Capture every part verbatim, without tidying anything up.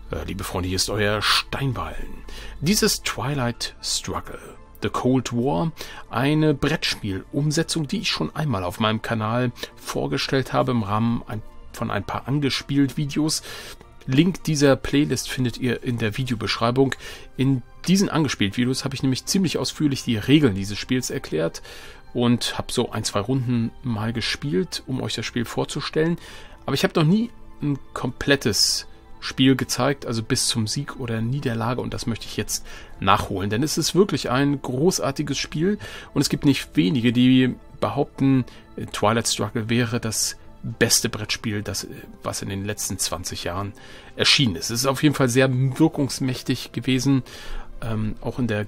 Äh, liebe Freunde, hier ist euer Steinballen. Dieses Twilight Struggle, The Cold War, eine Brettspiel-Umsetzung, die ich schon einmal auf meinem Kanal vorgestellt habe im Rahmen ein, von ein paar Angespielt-Videos. Link dieser Playlist findet ihr in der Videobeschreibung. In diesen Angespielt-Videos habe ich nämlich ziemlich ausführlich die Regeln dieses Spiels erklärt und habe so ein, zwei Runden mal gespielt, um euch das Spiel vorzustellen. Aber ich habe noch nie ein komplettes Spiel gezeigt, also bis zum Sieg oder Niederlage, und das möchte ich jetzt nachholen, denn es ist wirklich ein großartiges Spiel und es gibt nicht wenige, die behaupten, Twilight Struggle wäre das beste Brettspiel, das, was in den letzten zwanzig Jahren erschienen ist. Es ist auf jeden Fall sehr wirkungsmächtig gewesen, ähm, auch in der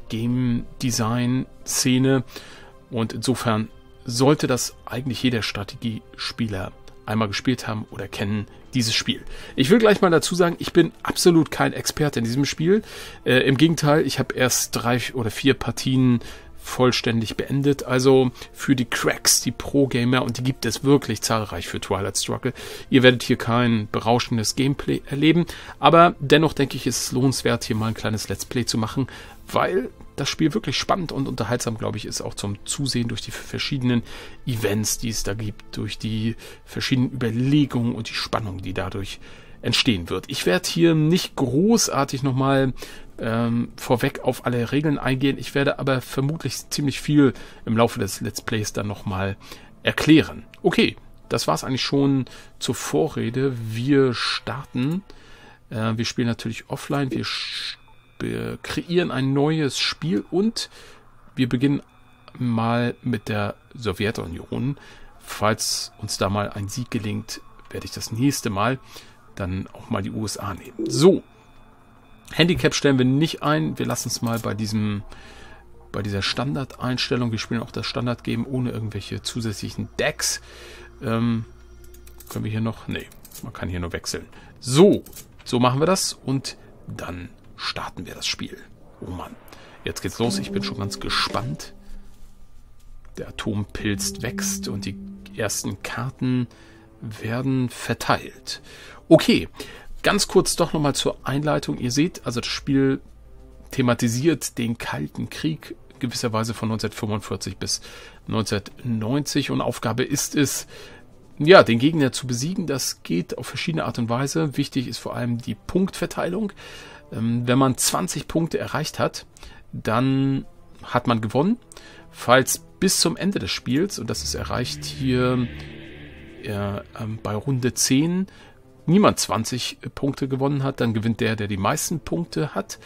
Game-Design-Szene, und insofern sollte das eigentlich jeder Strategiespieler einmal gespielt haben oder kennen, dieses Spiel. Ich will gleich mal dazu sagen, ich bin absolut kein Experte in diesem Spiel. Äh, Im Gegenteil, ich habe erst drei oder vier Partien vollständig beendet. Also für die Cracks, die Pro-Gamer, und die gibt es wirklich zahlreich für Twilight Struggle. Ihr werdet hier kein berauschendes Gameplay erleben, aber dennoch denke ich, ist es lohnenswert, hier mal ein kleines Let's Play zu machen, weil das Spiel wirklich spannend und unterhaltsam, glaube ich, ist, auch zum Zusehen durch die verschiedenen Events, die es da gibt, durch die verschiedenen Überlegungen und die Spannung, die dadurch entstehen wird. Ich werde hier nicht großartig nochmal ähm, vorweg auf alle Regeln eingehen. Ich werde aber vermutlich ziemlich viel im Laufe des Let's Plays dann nochmal erklären. Okay, das war es eigentlich schon zur Vorrede. Wir starten. Äh, wir spielen natürlich offline. Wir Wir kreieren ein neues Spiel und wir beginnen mal mit der Sowjetunion. Falls uns da mal ein Sieg gelingt, werde ich das nächste Mal dann auch mal die U S A nehmen. So, Handicap stellen wir nicht ein. Wir lassen es mal bei diesem, bei dieser Standardeinstellung. Wir spielen auch das Standard-Game ohne irgendwelche zusätzlichen Decks. Ähm, können wir hier noch? Nee, man kann hier nur wechseln. So, so machen wir das und dann starten wir das Spiel. Oh Mann, jetzt geht's los. Ich bin schon ganz gespannt. Der Atompilz wächst und die ersten Karten werden verteilt. Okay, ganz kurz doch nochmal zur Einleitung. Ihr seht, also das Spiel thematisiert den Kalten Krieg gewisserweise von neunzehnhundertfünfundvierzig bis neunzehnhundertneunzig, und Aufgabe ist es, ja, den Gegner zu besiegen. Das geht auf verschiedene Art und Weise. Wichtig ist vor allem die Punktverteilung. Wenn man zwanzig Punkte erreicht hat, dann hat man gewonnen. Falls bis zum Ende des Spiels, und das ist erreicht hier äh, bei Runde zehn, niemand zwanzig Punkte gewonnen hat, dann gewinnt der, der die meisten Punkte hat.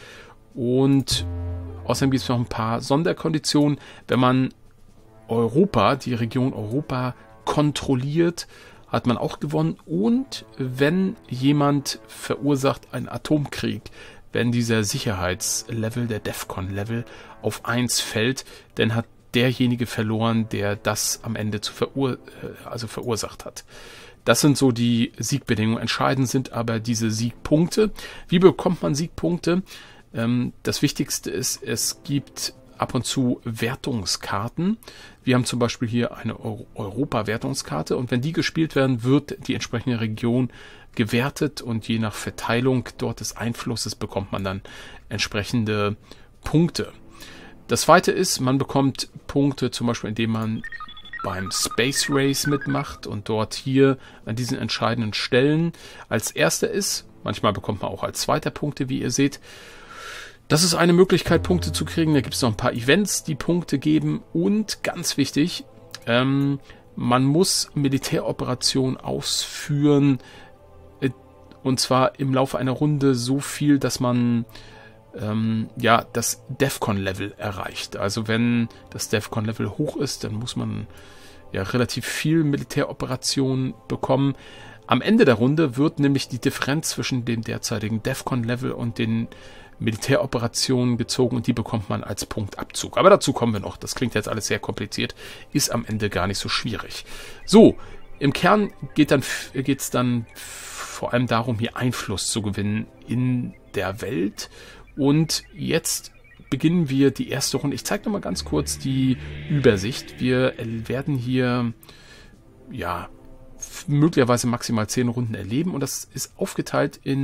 Und außerdem gibt es noch ein paar Sonderkonditionen. Wenn man Europa, die Region Europa kontrolliert, hat man auch gewonnen. Und wenn jemand verursacht einen Atomkrieg, wenn dieser Sicherheitslevel, der DEFCON-Level, auf eins fällt, dann hat derjenige verloren, der das am Ende zu verur also verursacht hat. Das sind so die Siegbedingungen. Entscheidend sind aber diese Siegpunkte. Wie bekommt man Siegpunkte? Ähm, das Wichtigste ist, es gibt ab und zu Wertungskarten. Wir haben zum Beispiel hier eine Euro Europa-Wertungskarte, und wenn die gespielt werden, wird die entsprechende Region gewertet, und je nach Verteilung dort des Einflusses bekommt man dann entsprechende Punkte. Das zweite ist, man bekommt Punkte zum Beispiel, indem man beim Space Race mitmacht und dort hier an diesen entscheidenden Stellen als Erster ist. Manchmal bekommt man auch als Zweiter Punkte, wie ihr seht. Das ist eine Möglichkeit, Punkte zu kriegen. Da gibt es noch ein paar Events, die Punkte geben. Und ganz wichtig, ähm, man muss Militäroperationen ausführen. Äh, und zwar im Laufe einer Runde so viel, dass man ähm, ja das DEFCON-Level erreicht. Also wenn das DEFCON-Level hoch ist, dann muss man ja relativ viel Militäroperationen bekommen. Am Ende der Runde wird nämlich die Differenz zwischen dem derzeitigen DEFCON-Level und den Militäroperationen gezogen, und die bekommt man als Punktabzug. Aber dazu kommen wir noch. Das klingt jetzt alles sehr kompliziert, ist am Ende gar nicht so schwierig. So, im Kern geht dann geht's dann vor allem darum, hier Einfluss zu gewinnen in der Welt. Und jetzt beginnen wir die erste Runde. Ich zeige noch mal ganz kurz die Übersicht. Wir werden hier ja möglicherweise maximal zehn Runden erleben, und das ist aufgeteilt in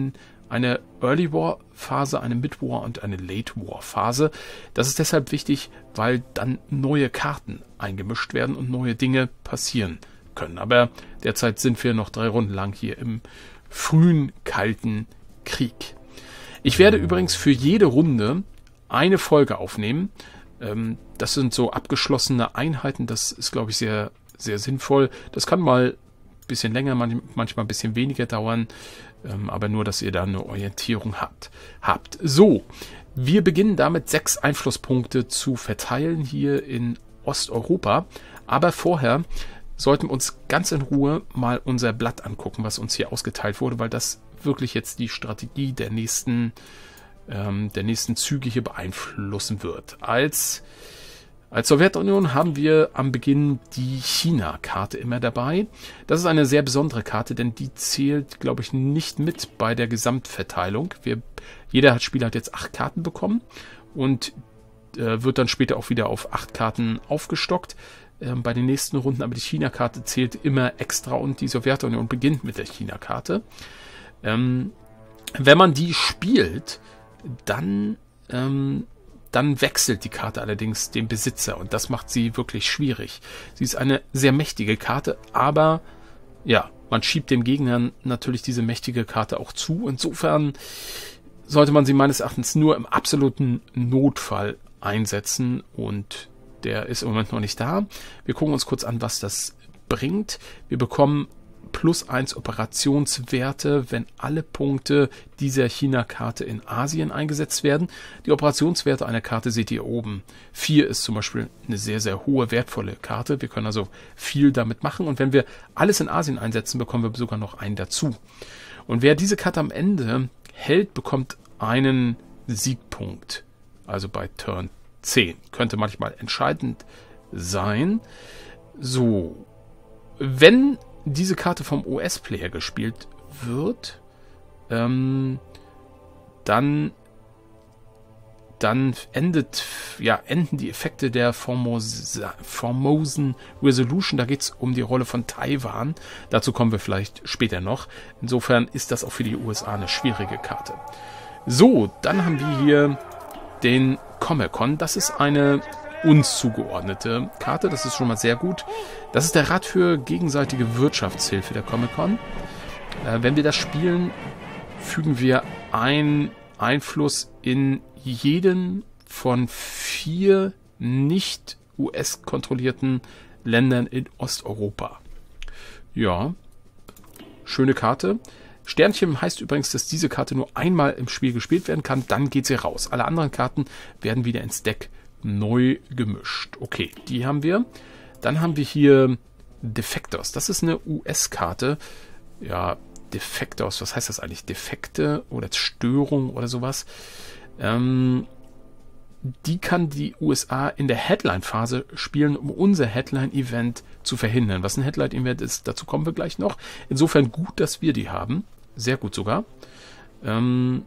eine Early War Phase, eine Mid War und eine Late War Phase. Das ist deshalb wichtig, weil dann neue Karten eingemischt werden und neue Dinge passieren können. Aber derzeit sind wir noch drei Runden lang hier im frühen Kalten Krieg. Ich werde übrigens für jede Runde eine Folge aufnehmen. Ähm, das sind so abgeschlossene Einheiten. Das ist, glaube ich, sehr, sehr sinnvoll. Das kann mal ein bisschen länger, manchmal ein bisschen weniger dauern. Ähm, aber nur, dass ihr da eine Orientierung habt. habt. So, wir beginnen damit, sechs Einflusspunkte zu verteilen hier in Osteuropa. Aber vorher sollten wir uns ganz in Ruhe mal unser Blatt angucken, was uns hier ausgeteilt wurde, weil das wirklich jetzt die Strategie der nächsten, ähm, der nächsten Züge hier beeinflussen wird. Als, als Sowjetunion haben wir am Beginn die China-Karte immer dabei. Das ist eine sehr besondere Karte, denn die zählt, glaube ich, nicht mit bei der Gesamtverteilung. Wir, jeder Spieler hat jetzt acht Karten bekommen und äh, wird dann später auch wieder auf acht Karten aufgestockt äh, bei den nächsten Runden. Aber die China-Karte zählt immer extra und die Sowjetunion beginnt mit der China-Karte. Ähm, wenn man die spielt, dann... Ähm, Dann wechselt die Karte allerdings den Besitzer und das macht sie wirklich schwierig. Sie ist eine sehr mächtige Karte, aber ja, man schiebt dem Gegner natürlich diese mächtige Karte auch zu. Insofern sollte man sie meines Erachtens nur im absoluten Notfall einsetzen und der ist im Moment noch nicht da. Wir gucken uns kurz an, was das bringt. Wir bekommen plus eins Operationswerte, wenn alle Punkte dieser China-Karte in Asien eingesetzt werden. Die Operationswerte einer Karte seht ihr oben. vier ist zum Beispiel eine sehr, sehr hohe, wertvolle Karte. Wir können also viel damit machen. Und wenn wir alles in Asien einsetzen, bekommen wir sogar noch einen dazu. Und wer diese Karte am Ende hält, bekommt einen Siegpunkt. Also bei Turn zehn. Könnte manchmal entscheidend sein. So. Wenn diese Karte vom U S-Player gespielt wird, ähm, dann, dann endet, ja, enden die Effekte der Formosa, Formosan Resolution. Da geht es um die Rolle von Taiwan. Dazu kommen wir vielleicht später noch. Insofern ist das auch für die U S A eine schwierige Karte. So, dann haben wir hier den Comecon. Das ist eine uns zugeordnete Karte. Das ist schon mal sehr gut. Das ist der Rat für gegenseitige Wirtschaftshilfe, der Comecon. Äh, wenn wir das spielen, fügen wir einen Einfluss in jeden von vier nicht U S-kontrollierten Ländern in Osteuropa. Ja, schöne Karte. Sternchen heißt übrigens, dass diese Karte nur einmal im Spiel gespielt werden kann, dann geht sie raus. Alle anderen Karten werden wieder ins Deck neu gemischt. Okay, die haben wir. Dann haben wir hier Defectors. Das ist eine U S-Karte. Ja, Defectors, was heißt das eigentlich? Defekte oder Störung oder sowas. Ähm, die kann die U S A in der Headline-Phase spielen, um unser Headline-Event zu verhindern. Was ein Headline-Event ist, dazu kommen wir gleich noch. Insofern gut, dass wir die haben. Sehr gut sogar. Ähm,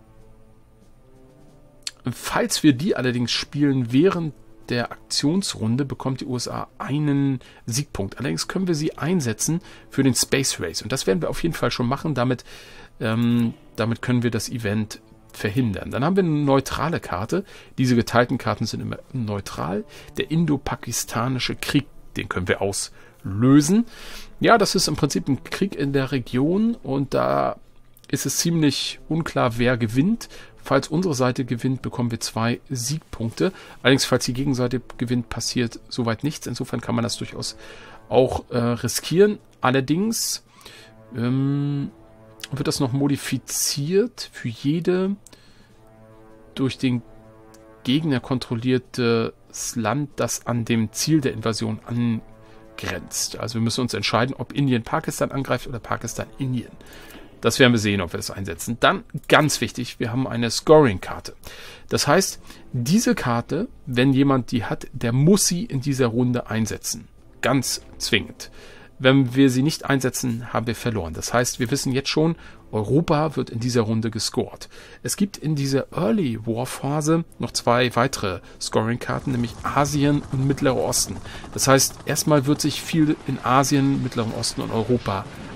Falls wir die allerdings spielen während der Aktionsrunde, bekommt die U S A einen Siegpunkt. Allerdings können wir sie einsetzen für den Space Race. Und das werden wir auf jeden Fall schon machen. Damit, ähm, damit können wir das Event verhindern. Dann haben wir eine neutrale Karte. Diese geteilten Karten sind immer neutral. Der Indo-Pakistanische Krieg, den können wir auslösen. Ja, das ist im Prinzip ein Krieg in der Region und da ist es ziemlich unklar, wer gewinnt. Falls unsere Seite gewinnt, bekommen wir zwei Siegpunkte. Allerdings, falls die Gegenseite gewinnt, passiert soweit nichts. Insofern kann man das durchaus auch äh, riskieren. Allerdings ähm, wird das noch modifiziert für jede durch den Gegner kontrolliertes Land, das an dem Ziel der Invasion angrenzt. Also wir müssen uns entscheiden, ob Indien Pakistan angreift oder Pakistan Indien. Das werden wir sehen, ob wir das einsetzen. Dann, ganz wichtig, wir haben eine Scoring-Karte. Das heißt, diese Karte, wenn jemand die hat, der muss sie in dieser Runde einsetzen. Ganz zwingend. Wenn wir sie nicht einsetzen, haben wir verloren. Das heißt, wir wissen jetzt schon, Europa wird in dieser Runde gescored. Es gibt in dieser Early War Phase noch zwei weitere Scoring-Karten, nämlich Asien und Mittlerer Osten. Das heißt, erstmal wird sich viel in Asien, Mittleren Osten und Europa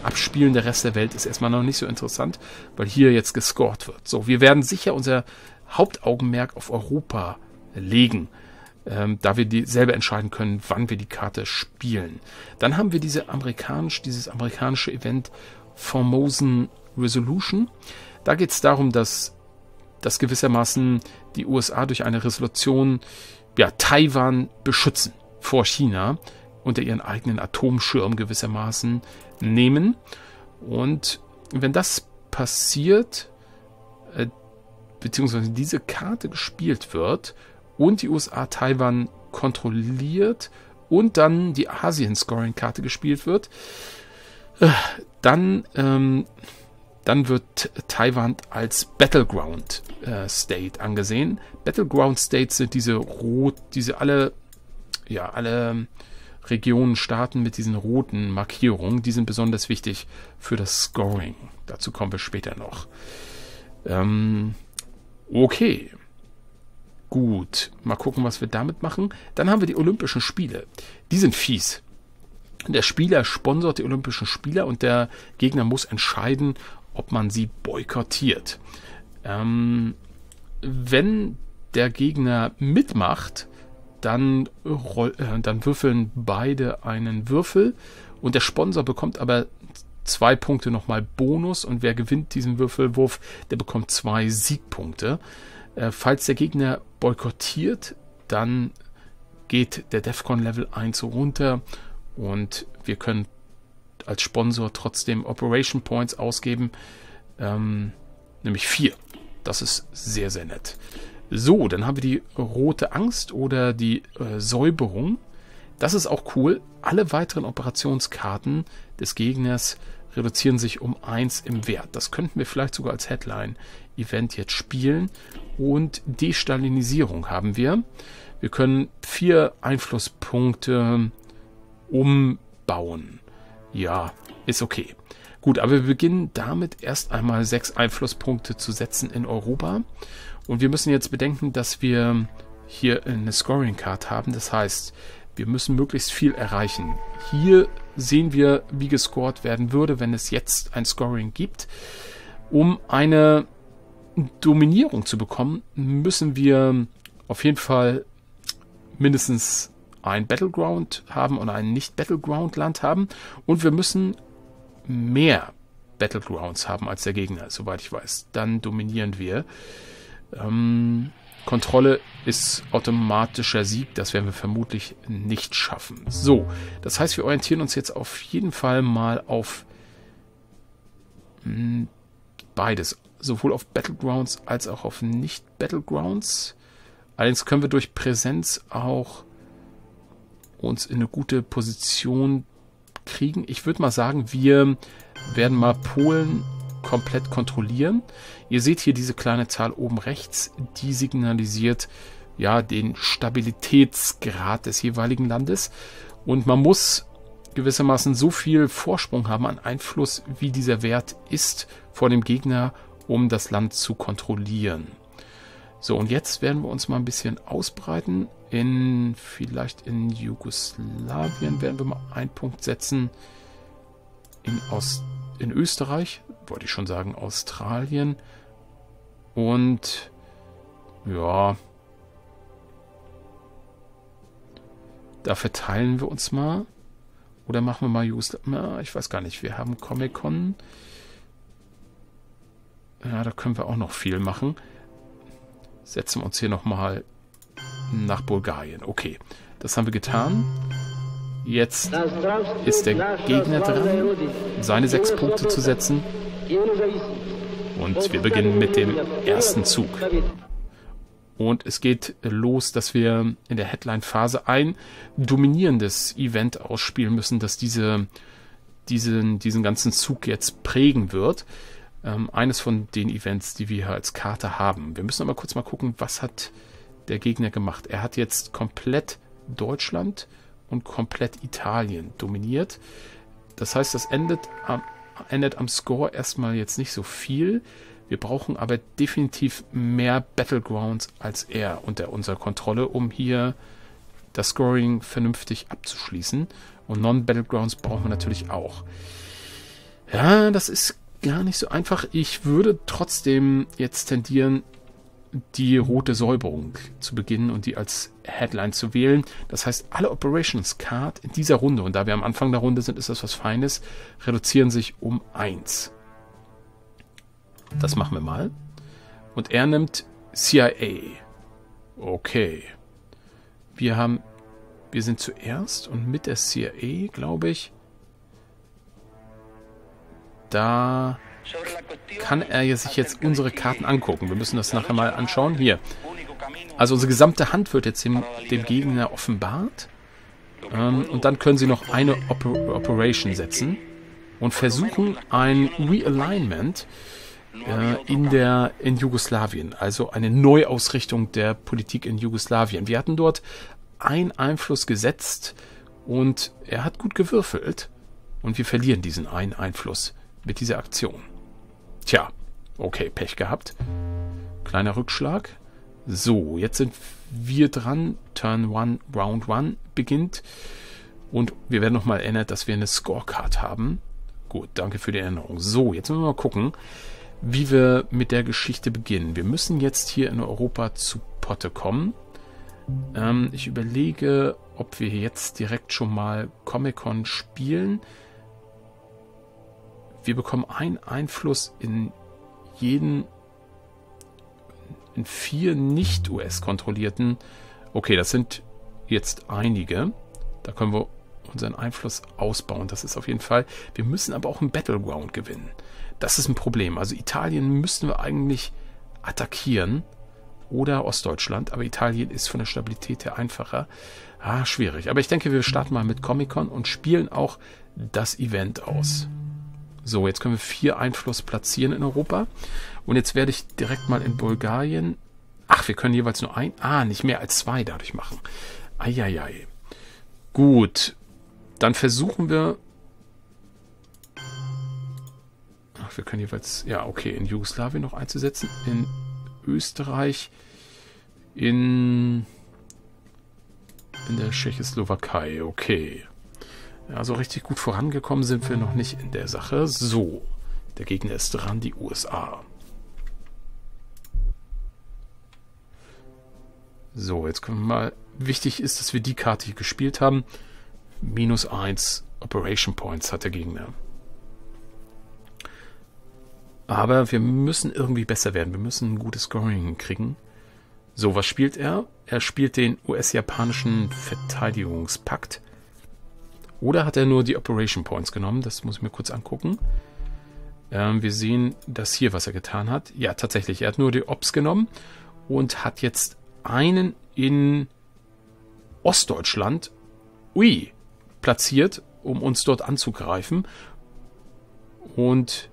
abspielen. Der Rest der Welt ist erstmal noch nicht so interessant, weil hier jetzt gescored wird. So, wir werden sicher unser Hauptaugenmerk auf Europa legen, ähm, da wir die selber entscheiden können, wann wir die Karte spielen. Dann haben wir diese amerikanisch, dieses amerikanische Event Formosan Resolution. Da geht es darum, dass, dass gewissermaßen die U S A durch eine Resolution ja, Taiwan beschützen vor China, unter ihren eigenen Atomschirm gewissermaßen nehmen. Und wenn das passiert, äh, beziehungsweise diese Karte gespielt wird und die U S A Taiwan kontrolliert und dann die Asien-Scoring-Karte gespielt wird, äh, dann, ähm, dann wird Taiwan als Battleground äh, State angesehen. Battleground States sind diese rot, diese alle, ja, alle Regionen, Staaten mit diesen roten Markierungen, die sind besonders wichtig für das Scoring. Dazu kommen wir später noch. Ähm, okay. Gut. Mal gucken, was wir damit machen. Dann haben wir die Olympischen Spiele. Die sind fies. Der Spieler sponsort die Olympischen Spiele und der Gegner muss entscheiden, ob man sie boykottiert. Ähm, wenn der Gegner mitmacht, Dann, roll, äh, dann würfeln beide einen Würfel und der Sponsor bekommt aber zwei Punkte nochmal Bonus und wer gewinnt diesen Würfelwurf, der bekommt zwei Siegpunkte. Äh, falls der Gegner boykottiert, dann geht der DEFCON Level eins runter und wir können als Sponsor trotzdem Operation Points ausgeben, ähm, nämlich vier. Das ist sehr, sehr nett. So, dann haben wir die rote Angst oder die äh, Säuberung. Das ist auch cool. Alle weiteren Operationskarten des Gegners reduzieren sich um eins im Wert. Das könnten wir vielleicht sogar als Headline-Event jetzt spielen. Und Destalinisierung haben wir. Wir können vier Einflusspunkte umbauen. Ja, ist okay. Gut, aber wir beginnen damit erst einmal sechs Einflusspunkte zu setzen in Europa. Und wir müssen jetzt bedenken, dass wir hier eine Scoring-Card haben. Das heißt, wir müssen möglichst viel erreichen. Hier sehen wir, wie gescored werden würde, wenn es jetzt ein Scoring gibt. Um eine Dominierung zu bekommen, müssen wir auf jeden Fall mindestens ein Battleground haben oder ein Nicht-Battleground-Land haben. Und wir müssen mehr Battlegrounds haben als der Gegner, soweit ich weiß. Dann dominieren wir. Ähm, Kontrolle ist automatischer Sieg. Das werden wir vermutlich nicht schaffen. So, das heißt, wir orientieren uns jetzt auf jeden Fall mal auf mh, beides. Sowohl auf Battlegrounds als auch auf Nicht-Battlegrounds. Allerdings können wir durch Präsenz auch uns in eine gute Position kriegen. Ich würde mal sagen, wir werden mal Polen komplett kontrollieren. Ihr seht hier diese kleine Zahl oben rechts, die signalisiert ja den Stabilitätsgrad des jeweiligen Landes und man muss gewissermaßen so viel Vorsprung haben an Einfluss, wie dieser Wert ist vor dem Gegner, um das Land zu kontrollieren. So, und jetzt werden wir uns mal ein bisschen ausbreiten. In vielleicht in Jugoslawien werden wir mal einen Punkt setzen. In, Ost, in Österreich, wollte ich schon sagen, Australien. Und ja, da verteilen wir uns mal. Oder machen wir mal Jugoslawien. Ich weiß gar nicht, wir haben Comic-Con. Ja, da können wir auch noch viel machen. Setzen wir uns hier nochmal nach Bulgarien. Okay, das haben wir getan. Jetzt ist der Gegner dran, seine sechs Punkte zu setzen. Und wir beginnen mit dem ersten Zug. Und es geht los, dass wir in der Headline-Phase ein dominierendes Event ausspielen müssen, das diese, diesen, diesen ganzen Zug jetzt prägen wird. Ähm, eines von den Events, die wir hier als Karte haben. Wir müssen aber kurz mal gucken, was hat der Gegner gemacht. Er hat jetzt komplett Deutschland und komplett Italien dominiert. Das heißt, das endet am, endet am Score erstmal jetzt nicht so viel. Wir brauchen aber definitiv mehr Battlegrounds als er unter unserer Kontrolle, um hier das Scoring vernünftig abzuschließen. Und Non-Battlegrounds brauchen wir natürlich auch. Ja, das ist gar nicht so einfach. Ich würde trotzdem jetzt tendieren, die rote Säuberung zu beginnen und die als Headline zu wählen. Das heißt, alle Operations Card in dieser Runde, und da wir am Anfang der Runde sind, ist das was Feines, reduzieren sich um eins. Das machen wir mal. Und er nimmt C I A. Okay. Wir haben, wir sind zuerst und mit der C I A, glaube ich, da kann er sich jetzt unsere Karten angucken. Wir müssen das nachher mal anschauen. Hier. Also unsere gesamte Hand wird jetzt dem, dem Gegner offenbart. Ähm, und dann können sie noch eine Oper Operation setzen und versuchen ein Realignment äh, in, der, in Jugoslawien. Also eine Neuausrichtung der Politik in Jugoslawien. Wir hatten dort einen Einfluss gesetzt und er hat gut gewürfelt. Und wir verlieren diesen einen Einfluss mit dieser Aktion. Tja, okay, Pech gehabt. Kleiner Rückschlag. So, jetzt sind wir dran. Turn one, Round one beginnt. Und wir werden nochmal erinnert, dass wir eine Scorecard haben. Gut, danke für die Erinnerung. So, jetzt müssen wir mal gucken, wie wir mit der Geschichte beginnen. Wir müssen jetzt hier in Europa zu Potte kommen. Ähm, ich überlege, ob wir jetzt direkt schon mal Comic-Con spielen. Wir bekommen einen Einfluss in jeden, in vier nicht-U S-kontrollierten. Okay, das sind jetzt einige. Da können wir unseren Einfluss ausbauen. Das ist auf jeden Fall. Wir müssen aber auch einen Battleground gewinnen. Das ist ein Problem. Also Italien müssten wir eigentlich attackieren. Oder Ostdeutschland. Aber Italien ist von der Stabilität her einfacher. Ah, schwierig. Aber ich denke, wir starten mal mit Comic-Con und spielen auch das Event aus. So, jetzt können wir vier Einfluss platzieren in Europa. Und jetzt werde ich direkt mal in Bulgarien... Ach, wir können jeweils nur ein... Ah, nicht mehr als zwei dadurch machen. Eieiei. Gut. Dann versuchen wir... Ach, wir können jeweils... Ja, okay, in Jugoslawien noch einzusetzen. In Österreich. In... In der Tschechoslowakei. Okay. Ja, so richtig gut vorangekommen sind wir noch nicht in der Sache. So, der Gegner ist dran, die U S A. So, jetzt können wir mal... Wichtig ist, dass wir die Karte hier gespielt haben. Minus eins Operation Points hat der Gegner. Aber wir müssen irgendwie besser werden. Wir müssen ein gutes Scoring kriegen. So, was spielt er? Er spielt den U S-japanischen Verteidigungspakt. Oder hat er nur die Operation Points genommen? Das muss ich mir kurz angucken. Ähm, wir sehen das hier, was er getan hat. Ja, tatsächlich. Er hat nur die Ops genommen und hat jetzt einen in Ostdeutschland ui, platziert, um uns dort anzugreifen. Und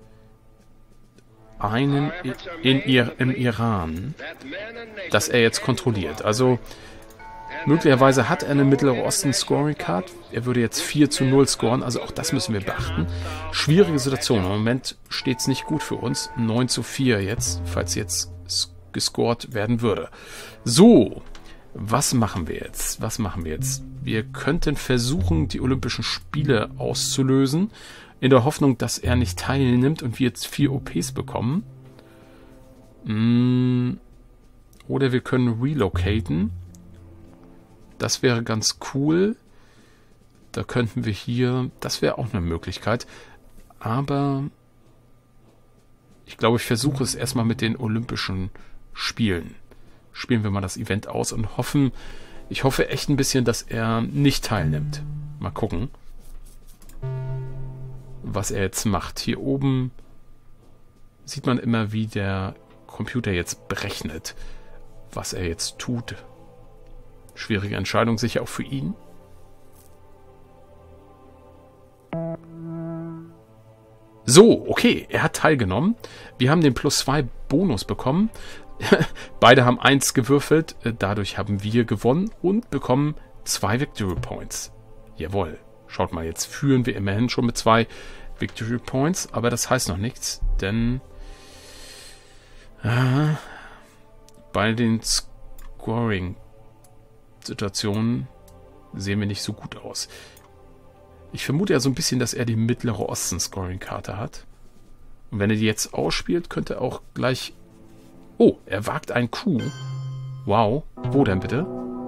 einen in, in, im Iran, das er jetzt kontrolliert. Also möglicherweise hat er eine Mittlere Osten Scoring Card. Er würde jetzt vier zu null scoren. Also auch das müssen wir beachten. Schwierige Situation. Im Moment steht es nicht gut für uns. neun zu vier jetzt, falls jetzt gescored werden würde. So, was machen wir jetzt? Was machen wir jetzt? Wir könnten versuchen, die Olympischen Spiele auszulösen, in der Hoffnung, dass er nicht teilnimmt und wir jetzt vier O Ps bekommen. Oder wir können relocaten. Das wäre ganz cool. Da könnten wir hier... Das wäre auch eine Möglichkeit. Aber ich glaube, ich versuche es erstmal mit den Olympischen Spielen. Spielen wir mal das Event aus und hoffen... Ich hoffe echt ein bisschen, dass er nicht teilnimmt. Mal gucken, was er jetzt macht. Hier oben sieht man immer, wie der Computer jetzt berechnet, was er jetzt tut. Schwierige Entscheidung sicher auch für ihn. So, okay, er hat teilgenommen. Wir haben den plus zwei Bonus bekommen. Beide haben eins gewürfelt. Dadurch haben wir gewonnen und bekommen zwei Victory Points. Jawohl. Schaut mal, jetzt führen wir immerhin schon mit zwei Victory Points. Aber das heißt noch nichts, denn äh, bei den Scoring-Situationen sehen wir nicht so gut aus. Ich vermute ja so ein bisschen, dass er die Mittlere Osten-Scoring-Karte hat. Und wenn er die jetzt ausspielt, könnte er auch gleich... Oh, er wagt ein Coup. Wow. Wo denn bitte?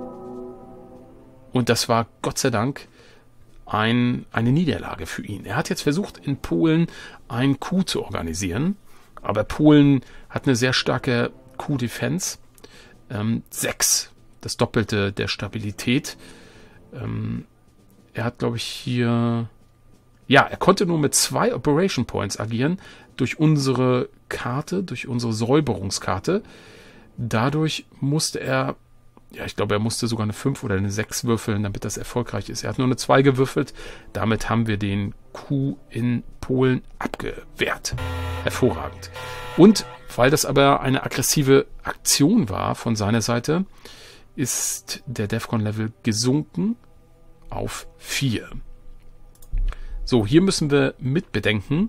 Und das war Gott sei Dank ein, eine Niederlage für ihn. Er hat jetzt versucht, in Polen ein Coup zu organisieren. Aber Polen hat eine sehr starke Coup-Defense. Ähm, sechs. Das Doppelte der Stabilität. Ähm, er hat, glaube ich, hier... Ja, er konnte nur mit zwei Operation Points agieren. Durch unsere Karte, durch unsere Säuberungskarte. Dadurch musste er... Ja, ich glaube, er musste sogar eine fünf oder eine sechs würfeln, damit das erfolgreich ist. Er hat nur eine zwei gewürfelt. Damit haben wir den Coup in Polen abgewehrt. Hervorragend. Und weil das aber eine aggressive Aktion war von seiner Seite, ist der Defcon-Level gesunken auf vier. So, hier müssen wir mitbedenken,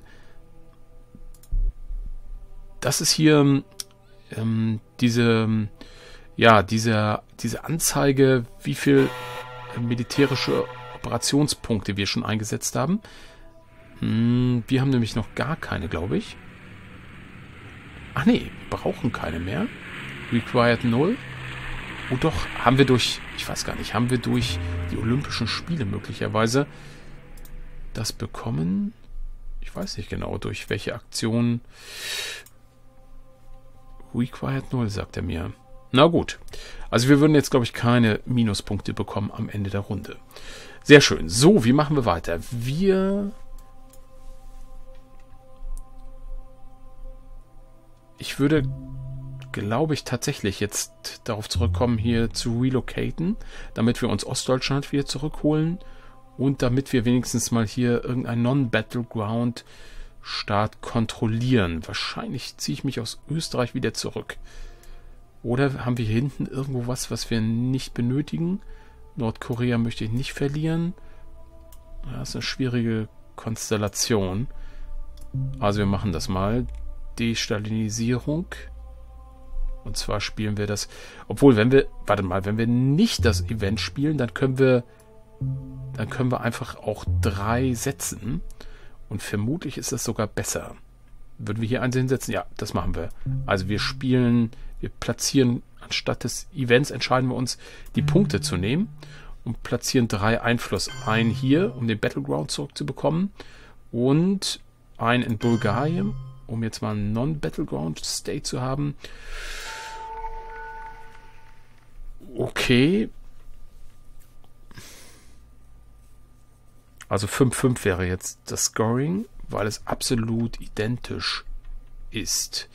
dass es hier ähm, diese, ja, diese, diese Anzeige, wie viel militärische Operationspunkte wir schon eingesetzt haben. Hm, wir haben nämlich noch gar keine, glaube ich. Ach nee, brauchen keine mehr. Required null. Oh doch, haben wir durch, ich weiß gar nicht, haben wir durch die Olympischen Spiele möglicherweise das bekommen? Ich weiß nicht genau, durch welche Aktion. Required null, sagt er mir. Na gut. Also wir würden jetzt, glaube ich, keine Minuspunkte bekommen am Ende der Runde. Sehr schön. So, wie machen wir weiter? Wir... Ich würde, glaube ich, tatsächlich jetzt darauf zurückkommen, hier zu relocaten, damit wir uns Ostdeutschland wieder zurückholen und damit wir wenigstens mal hier irgendeinen Non-Battleground-Staat kontrollieren. Wahrscheinlich ziehe ich mich aus Österreich wieder zurück. Oder haben wir hier hinten irgendwo was, was wir nicht benötigen? Nordkorea möchte ich nicht verlieren. Das ist eine schwierige Konstellation. Also wir machen das mal. Destalinisierung. Und zwar spielen wir das... Obwohl, wenn wir... Warte mal, wenn wir nicht das Event spielen, dann können wir... Dann können wir einfach auch drei setzen. Und vermutlich ist das sogar besser. Würden wir hier eins hinsetzen? Ja, das machen wir. Also wir spielen... Wir platzieren... Anstatt des Events entscheiden wir uns, die Punkte zu nehmen. Und platzieren drei Einfluss. Einen hier, um den Battleground zurückzubekommen. Und einen in Bulgarien, um jetzt mal einen Non-Battleground-State zu haben. Okay. Also fünf fünf wäre jetzt das Scoring, weil es absolut identisch ist.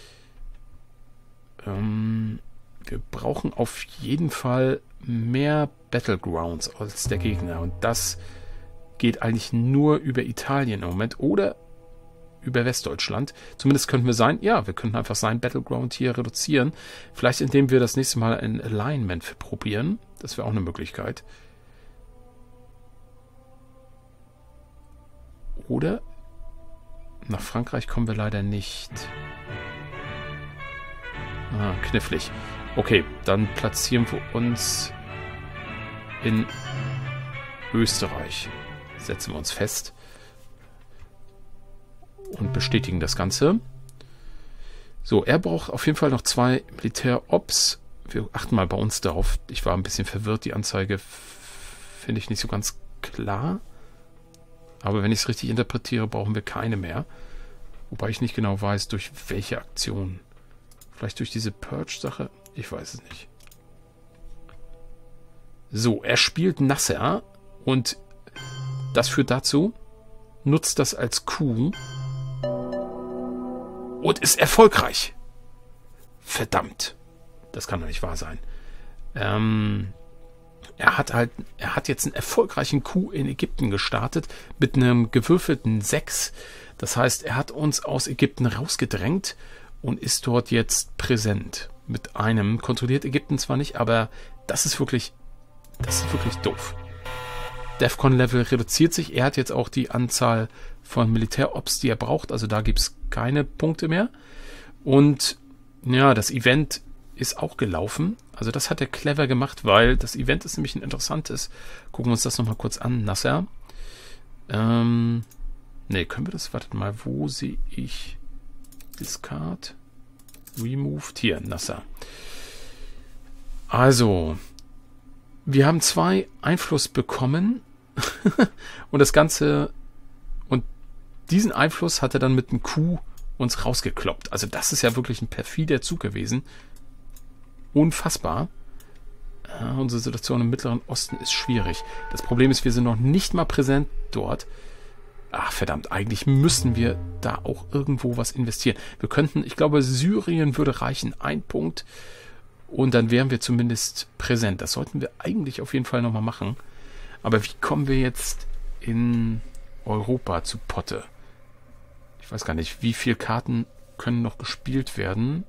Ähm, wir brauchen auf jeden Fall mehr Battlegrounds als der Gegner. Und das geht eigentlich nur über Italien im Moment. Oder über Westdeutschland. Zumindest könnten wir sein, ja, wir könnten einfach sein Battleground hier reduzieren. Vielleicht indem wir das nächste Mal ein Alignment probieren. Das wäre auch eine Möglichkeit. Oder nach Frankreich kommen wir leider nicht. Ah, knifflig. Okay, dann platzieren wir uns in Österreich. Setzen wir uns fest. Und bestätigen das Ganze. So, er braucht auf jeden Fall noch zwei Militärops. Wir achten mal bei uns darauf. Ich war ein bisschen verwirrt. Die Anzeige finde ich nicht so ganz klar. Aber wenn ich es richtig interpretiere, brauchen wir keine mehr. Wobei ich nicht genau weiß, durch welche Aktion. Vielleicht durch diese Purge-Sache? Ich weiß es nicht. So, er spielt Nasser. Und das führt dazu, nutzt das als Coup. Und ist erfolgreich. Verdammt. Das kann doch nicht wahr sein. Ähm, er hat halt, er hat jetzt einen erfolgreichen Coup in Ägypten gestartet mit einem gewürfelten sechs. Das heißt, er hat uns aus Ägypten rausgedrängt und ist dort jetzt präsent. Mit einem, kontrolliert Ägypten zwar nicht, aber das ist wirklich, das ist wirklich doof. Defcon-Level reduziert sich. Er hat jetzt auch die Anzahl von Militärops, die er braucht. Also da gibt es keine Punkte mehr. Und ja, das Event ist auch gelaufen. Also das hat er clever gemacht, weil das Event ist nämlich ein interessantes. Gucken wir uns das nochmal kurz an. Nasser. Ähm, ne, können wir das? Wartet mal, wo sehe ich Discard? Removed? Hier, Nasser. Also, wir haben zwei Einfluss bekommen und das Ganze, und diesen Einfluss hat er dann mit einem Coup uns rausgekloppt. Also das ist ja wirklich ein perfider Zug gewesen. Unfassbar. Ja, unsere Situation im Mittleren Osten ist schwierig. Das Problem ist, wir sind noch nicht mal präsent dort. Ach verdammt, eigentlich müssten wir da auch irgendwo was investieren. Wir könnten, ich glaube, Syrien würde reichen, ein Punkt. Und dann wären wir zumindest präsent. Das sollten wir eigentlich auf jeden Fall nochmal machen. Aber wie kommen wir jetzt in Europa zu Potte? Ich weiß gar nicht, wie viele Karten können noch gespielt werden?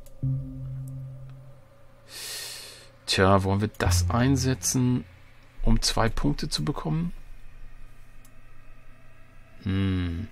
Tja, wollen wir das einsetzen, um zwei Punkte zu bekommen? Hm.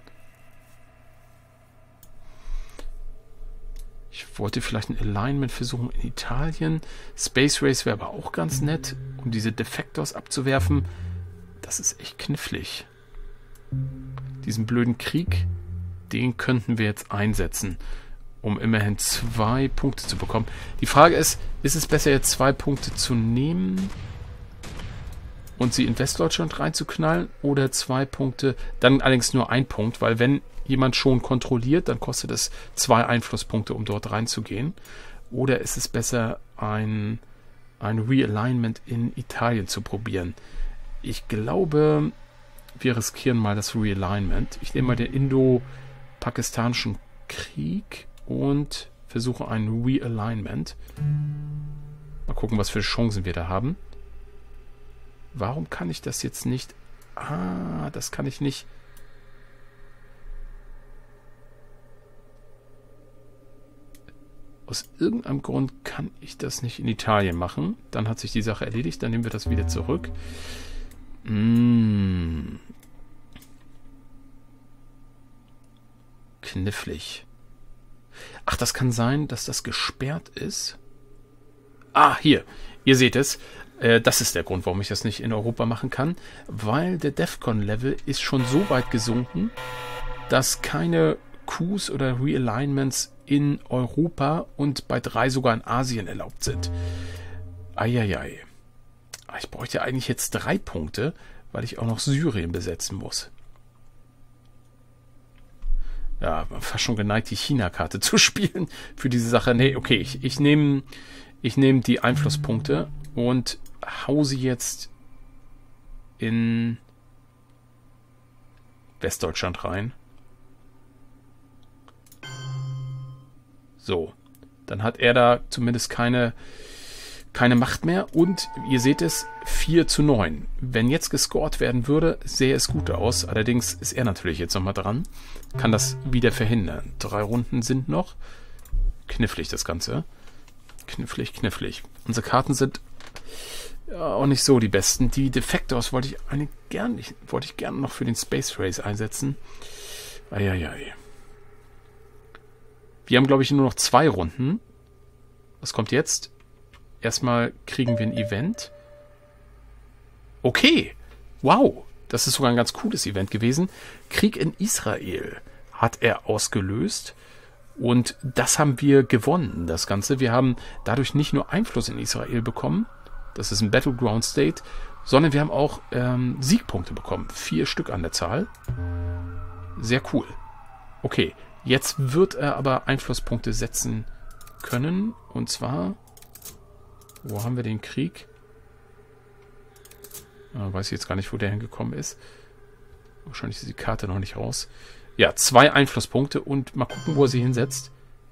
Ich wollte vielleicht ein Alignment versuchen in Italien. Space Race wäre aber auch ganz nett, um diese Defectors abzuwerfen. Das ist echt knifflig. Diesen blöden Krieg, den könnten wir jetzt einsetzen, um immerhin zwei Punkte zu bekommen. Die Frage ist, ist es besser jetzt zwei Punkte zu nehmen und sie in Westdeutschland reinzuknallen oder zwei Punkte, dann allerdings nur ein Punkt, weil wenn jemand schon kontrolliert, dann kostet es zwei Einflusspunkte, um dort reinzugehen. Oder ist es besser, ein, ein Realignment in Italien zu probieren? Ich glaube, wir riskieren mal das Realignment. Ich nehme mal den Indo-Pakistanischen Krieg und versuche ein Realignment. Mal gucken, was für Chancen wir da haben. Warum kann ich das jetzt nicht? Ah, das kann ich nicht. Aus irgendeinem Grund kann ich das nicht in Italien machen. Dann hat sich die Sache erledigt. Dann nehmen wir das wieder zurück. Mmh. Knifflig. Ach, das kann sein, dass das gesperrt ist. Ah, hier. Ihr seht es. Äh, das ist der Grund, warum ich das nicht in Europa machen kann. Weil der DEFCON-Level ist schon so weit gesunken, dass keine Coups oder Realignments in Europa und bei drei sogar in Asien erlaubt sind. Eieiei. Ich bräuchte eigentlich jetzt drei Punkte, weil ich auch noch Syrien besetzen muss. Ja, fast schon geneigt, die China-Karte zu spielen für diese Sache. Nee, okay, ich, ich nehme ich nehm die Einflusspunkte und hau sie jetzt in Westdeutschland rein. So, dann hat er da zumindest keine, keine Macht mehr. Und ihr seht es, vier zu neun. Wenn jetzt gescored werden würde, sähe es gut aus. Allerdings ist er natürlich jetzt nochmal dran. Kann das wieder verhindern. Drei Runden sind noch. Knifflig das Ganze. Knifflig, knifflig. Unsere Karten sind ja, auch nicht so die besten. Die Defectors wollte ich eine gern, ich, wollte ich gerne noch für den Space Race einsetzen. Eieiei. Wir haben, glaube ich, nur noch zwei Runden. Was kommt jetzt? Erstmal kriegen wir ein Event. Okay. Wow. Das ist sogar ein ganz cooles Event gewesen. Krieg in Israel hat er ausgelöst. Und das haben wir gewonnen, das Ganze. Wir haben dadurch nicht nur Einfluss in Israel bekommen. Das ist ein Battleground State. Sondern wir haben auch ähm, Siegpunkte bekommen. Vier Stück an der Zahl. Sehr cool. Okay. Jetzt wird er aber Einflusspunkte setzen können. Und zwar, wo haben wir den Krieg? Ah, weiß ich jetzt gar nicht, wo der hingekommen ist. Wahrscheinlich ist die Karte noch nicht raus. Ja, zwei Einflusspunkte und mal gucken, wo er sie hinsetzt.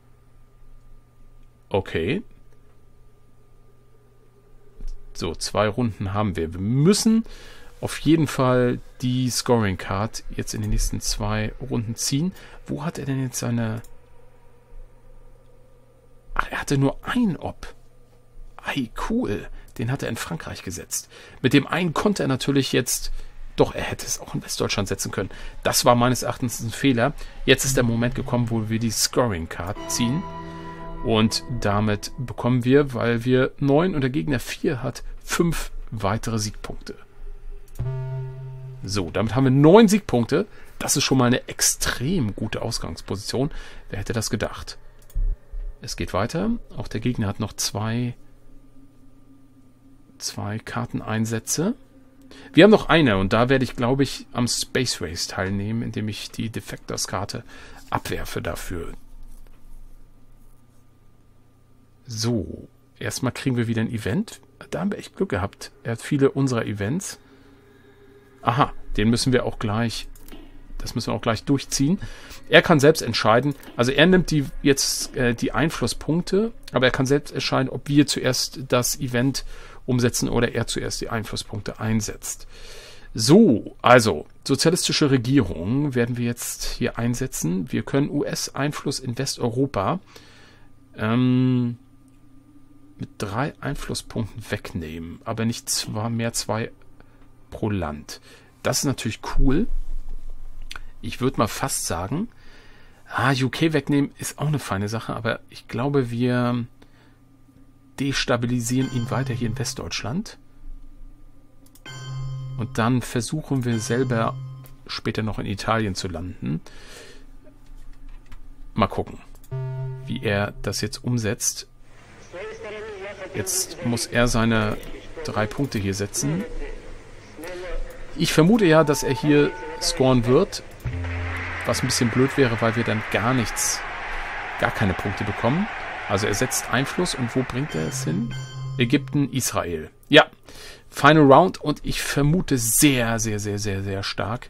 Okay. So, zwei Runden haben wir. Wir müssen auf jeden Fall die Scoring Card jetzt in den nächsten zwei Runden ziehen. Wo hat er denn jetzt seine... Ach, er hatte nur ein Ob. Ei, cool. Den hat er in Frankreich gesetzt. Mit dem einen konnte er natürlich jetzt... Doch, er hätte es auch in Westdeutschland setzen können. Das war meines Erachtens ein Fehler. Jetzt ist der Moment gekommen, wo wir die Scoring Card ziehen. Und damit bekommen wir, weil wir neun und der Gegner vier hat, fünf weitere Siegpunkte. So, damit haben wir neun Siegpunkte. Das ist schon mal eine extrem gute Ausgangsposition. Wer hätte das gedacht? Es geht weiter. Auch der Gegner hat noch zwei, zwei Karteneinsätze. Wir haben noch eine und da werde ich, glaube ich, am Space Race teilnehmen, indem ich die Defectors-Karte abwerfe dafür. So, erstmal kriegen wir wieder ein Event. Da haben wir echt Glück gehabt. Er hat viele unserer Events. Aha, den müssen wir auch gleich, das müssen wir auch gleich durchziehen. Er kann selbst entscheiden, also er nimmt die jetzt äh, die Einflusspunkte, aber er kann selbst entscheiden, ob wir zuerst das Event umsetzen oder er zuerst die Einflusspunkte einsetzt. So, also sozialistische Regierung werden wir jetzt hier einsetzen. Wir können U S-Einfluss in Westeuropa ähm, mit drei Einflusspunkten wegnehmen, aber nicht zwar mehr zwei pro Land. Das ist natürlich cool. Ich würde mal fast sagen, ah, U K wegnehmen ist auch eine feine Sache, aber ich glaube, wir destabilisieren ihn weiter hier in Westdeutschland. Und dann versuchen wir selber später noch in Italien zu landen. Mal gucken, wie er das jetzt umsetzt. Jetzt muss er seine drei Punkte hier setzen. Ich vermute ja, dass er hier scoren wird, was ein bisschen blöd wäre, weil wir dann gar nichts, gar keine Punkte bekommen. Also er setzt Einfluss und wo bringt er es hin? Ägypten, Israel. Ja, Final Round und ich vermute sehr, sehr, sehr, sehr, sehr stark,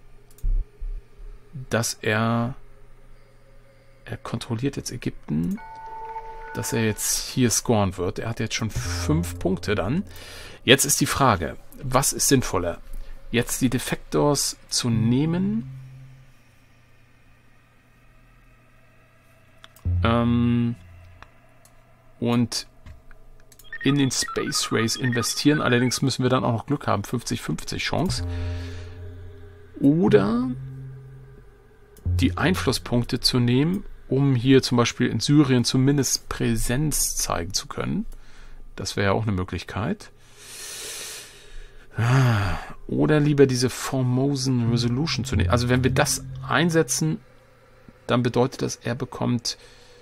dass er, er kontrolliert jetzt Ägypten, dass er jetzt hier scoren wird. Er hat jetzt schon fünf Punkte dann. Jetzt ist die Frage, was ist sinnvoller? Jetzt die Defectors zu nehmen ähm, und in den Space Race investieren. Allerdings müssen wir dann auch noch Glück haben. fünfzig fünfzig Chance. Oder die Einflusspunkte zu nehmen, um hier zum Beispiel in Syrien zumindest Präsenz zeigen zu können. Das wäre ja auch eine Möglichkeit. Oder lieber diese Formosan Resolution zu nehmen. Also wenn wir das einsetzen, dann bedeutet das, er bekommt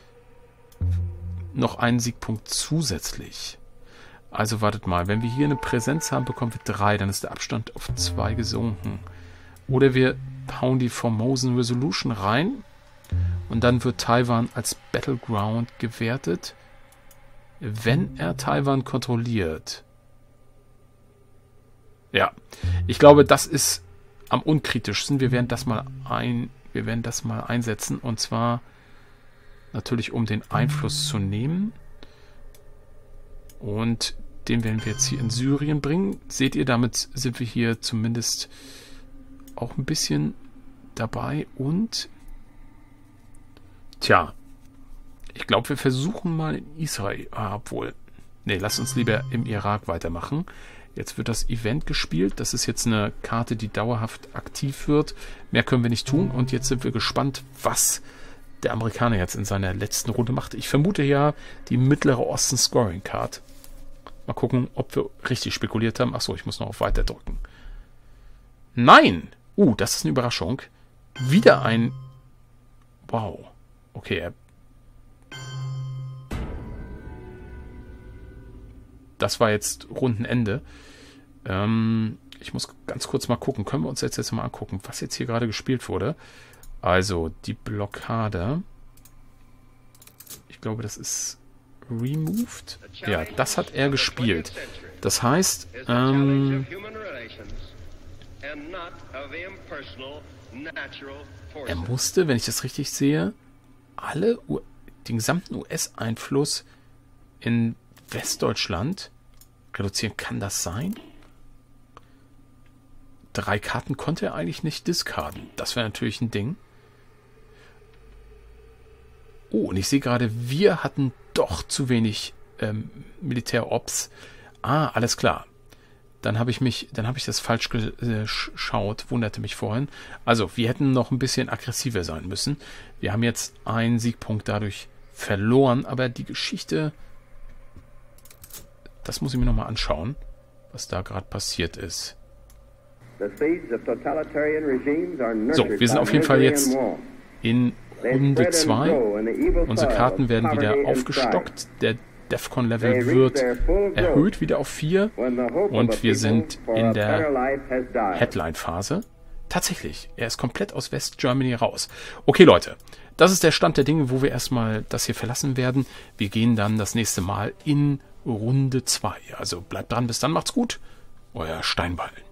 noch einen Siegpunkt zusätzlich. Also wartet mal, wenn wir hier eine Präsenz haben, bekommen wir drei, dann ist der Abstand auf zwei gesunken. Oder wir hauen die Formosan Resolution rein und dann wird Taiwan als Battleground gewertet, wenn er Taiwan kontrolliert. Ja, ich glaube, das ist am unkritischsten. Wir werden das mal ein, wir werden das mal einsetzen und zwar natürlich, um den Einfluss zu nehmen. Und den werden wir jetzt hier in Syrien bringen. Seht ihr, damit sind wir hier zumindest auch ein bisschen dabei. Und tja, ich glaube, wir versuchen mal in Israel. Ah, obwohl, nee, lasst uns lieber im Irak weitermachen. Jetzt wird das Event gespielt. Das ist jetzt eine Karte, die dauerhaft aktiv wird. Mehr können wir nicht tun. Und jetzt sind wir gespannt, was der Amerikaner jetzt in seiner letzten Runde macht. Ich vermute ja die Mittlere Osten Scoring Card. Mal gucken, ob wir richtig spekuliert haben. Achso, ich muss noch auf Weiter drücken. Nein! Uh, das ist eine Überraschung. Wieder ein... Wow. Okay, er... Das war jetzt Rundenende. Ähm, ich muss ganz kurz mal gucken. Können wir uns jetzt, jetzt mal angucken, was jetzt hier gerade gespielt wurde. Also, die Blockade. Ich glaube, das ist removed. Ja, das hat er gespielt. Das heißt, ähm, er musste, wenn ich das richtig sehe, alle, U den gesamten U S-Einfluss in Westdeutschland reduzieren. Kann das sein? Drei Karten konnte er eigentlich nicht discarden. Das wäre natürlich ein Ding. Oh, und ich sehe gerade, wir hatten doch zu wenig ähm, Militärops. Ah, alles klar. Dann habe ich mich, dann habe ich das falsch geschaut, wunderte mich vorhin. Also, wir hätten noch ein bisschen aggressiver sein müssen. Wir haben jetzt einen Siegpunkt dadurch verloren, aber die Geschichte, das muss ich mir nochmal anschauen, was da gerade passiert ist. So, wir sind auf jeden Fall jetzt in Runde zwei. Unsere Karten werden wieder aufgestockt. Der Defcon-Level wird erhöht wieder auf vier. Und wir sind in der Headline-Phase. Tatsächlich, er ist komplett aus West Germany raus. Okay, Leute, das ist der Stand der Dinge, wo wir erstmal das hier verlassen werden. Wir gehen dann das nächste Mal in Runde zwei. Also bleibt dran, bis dann, macht's gut. Euer Steinballen.